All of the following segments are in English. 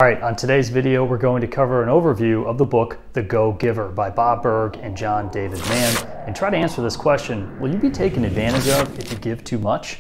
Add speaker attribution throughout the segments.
Speaker 1: All right, on today's video, we're going to cover an overview of the book, The Go-Giver by Burg and John David Mann, and try to answer this question: will you be taken advantage of if you give too much?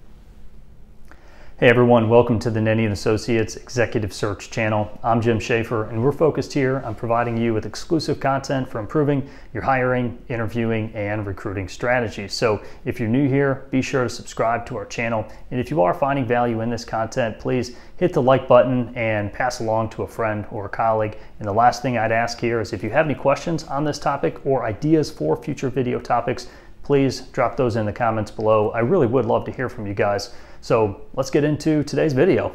Speaker 1: Hey everyone, welcome to the Nenni and Associates Executive Search channel. I'm Jim Schaefer, and we're focused here on providing you with exclusive content for improving your hiring, interviewing, and recruiting strategies. So if you're new here, be sure to subscribe to our channel. And if you are finding value in this content, please hit the like button and pass along to a friend or a colleague. And the last thing I'd ask here is if you have any questions on this topic or ideas for future video topics, please drop those in the comments below. I really would love to hear from you guys. So let's get into today's video.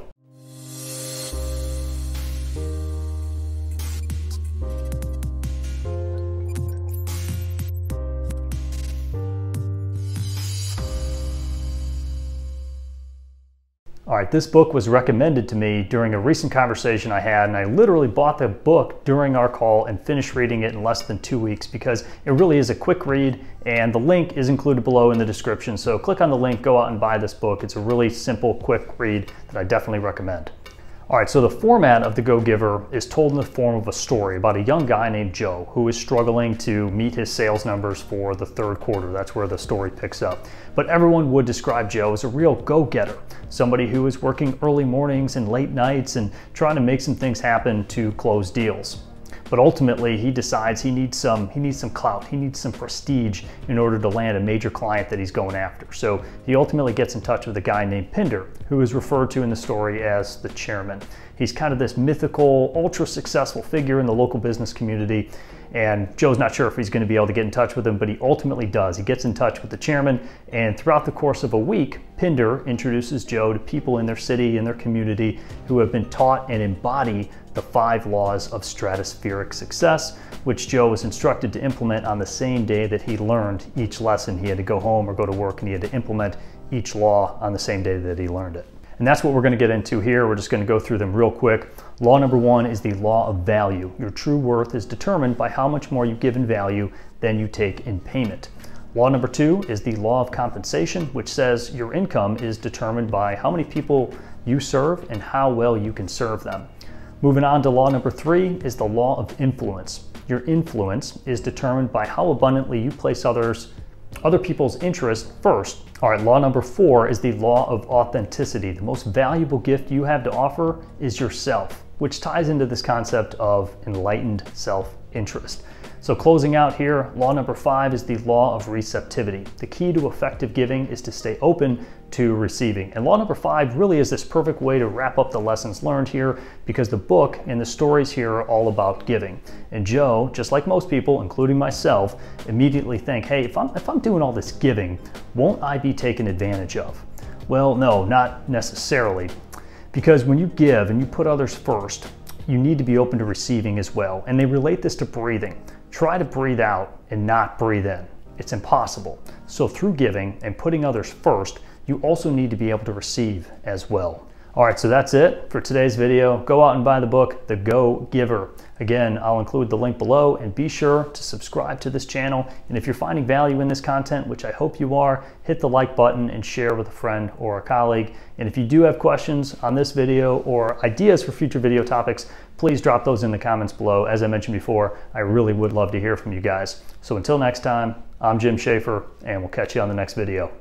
Speaker 1: All right, this book was recommended to me during a recent conversation I had, and I literally bought the book during our call and finished reading it in less than 2 weeks because it really is a quick read, and the link is included below in the description. So click on the link, go out and buy this book. It's a really simple, quick read that I definitely recommend. All right, so the format of The Go-Giver is told in the form of a story about a young guy named Joe who is struggling to meet his sales numbers for the third quarter. That's where the story picks up. But everyone would describe Joe as a real go-getter, somebody who is working early mornings and late nights and trying to make some things happen to close deals. But ultimately, he decides he needs some clout, he needs some prestige in order to land a major client that he's going after. So he ultimately gets in touch with a guy named Pinder, who is referred to in the story as the chairman. He's kind of this mythical, ultra successful figure in the local business community. And Joe's not sure if he's going to be able to get in touch with him, but he ultimately does. He gets in touch with the chairman, and throughout the course of a week, Pinder introduces Joe to people in their city, in their community, who have been taught and embody the 5 laws of stratospheric success, which Joe was instructed to implement on the same day that he learned each lesson. He had to go home or go to work, and he had to implement each law on the same day that he learned it. And that's what we're going to get into here. We're just going to go through them real quick. Law number 1 is the law of value. Your true worth is determined by how much more you give in value than you take in payment. Law number 2 is the law of compensation, which says your income is determined by how many people you serve and how well you can serve them. Moving on to law number 3 is the law of influence. Your influence is determined by how abundantly you place other people's interests first. All right, law number 4 is the law of authenticity. The most valuable gift you have to offer is yourself, which ties into this concept of enlightened self-interest. So closing out here, law number 5 is the law of receptivity. The key to effective giving is to stay open to receiving. And law number 5 really is this perfect way to wrap up the lessons learned here, because the book and the stories here are all about giving. And Joe, just like most people, including myself, immediately think, hey, if I'm doing all this giving, won't I be taken advantage of? Well, no, not necessarily. Because when you give and you put others first, you need to be open to receiving as well. And they relate this to breathing. Try to breathe out and not breathe in. It's impossible. So through giving and putting others first, you also need to be able to receive as well. All right, so that's it for today's video. Go out and buy the book, The Go-Giver. Again, I'll include the link below, and be sure to subscribe to this channel. And if you're finding value in this content, which I hope you are, hit the like button and share with a friend or a colleague. And if you do have questions on this video or ideas for future video topics, please drop those in the comments below. As I mentioned before, I really would love to hear from you guys. So until next time, I'm Jim Schaefer, and we'll catch you on the next video.